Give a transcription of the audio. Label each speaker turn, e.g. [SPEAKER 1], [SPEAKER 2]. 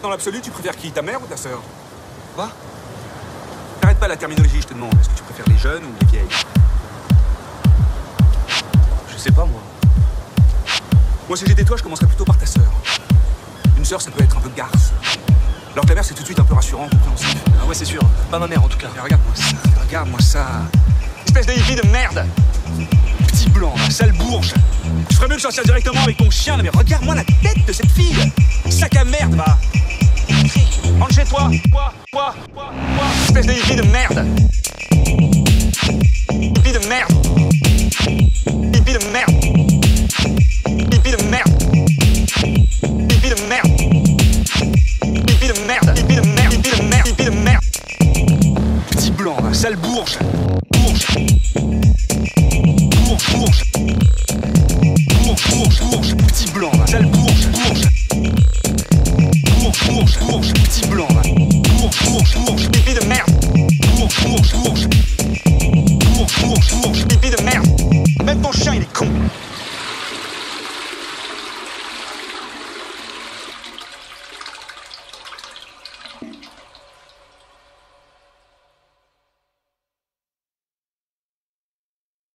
[SPEAKER 1] Dans l'absolu, tu préfères qui? Ta mère ou ta sœur?
[SPEAKER 2] Quoi?
[SPEAKER 1] N'arrête pas la terminologie, je te demande. Est-ce que tu préfères les jeunes ou les vieilles?
[SPEAKER 2] Je sais pas, moi.
[SPEAKER 1] Moi, si j'étais toi, je commencerais plutôt par ta sœur. Une sœur, ça peut être un peu garce. Alors que la mère, c'est tout de suite un peu rassurant, compréhensif.
[SPEAKER 2] Ah ouais, c'est sûr. Pas ma mère, en tout cas.
[SPEAKER 1] Mais regarde-moi ça, regarde-moi ça. Espèce de hippie de merde. Petit blanc, là, sale bourge. Je ferais mieux de sortir directement avec ton chien, là, mais regarde-moi la tête de cette fille. Sac à merde, va. Rentre chez toi. Quoi. Espèce de hippie de merde. Hippie de merde. Hippie de merde. Hippie de merde. Hippie de merde. Hippie de merde. Hippie de merde. Hippie de merde. Hippie de merde. Petit blanc, là, sale bourge. Bourge. Petit blanc, là, sale bourge. Bourge. Petit blanc.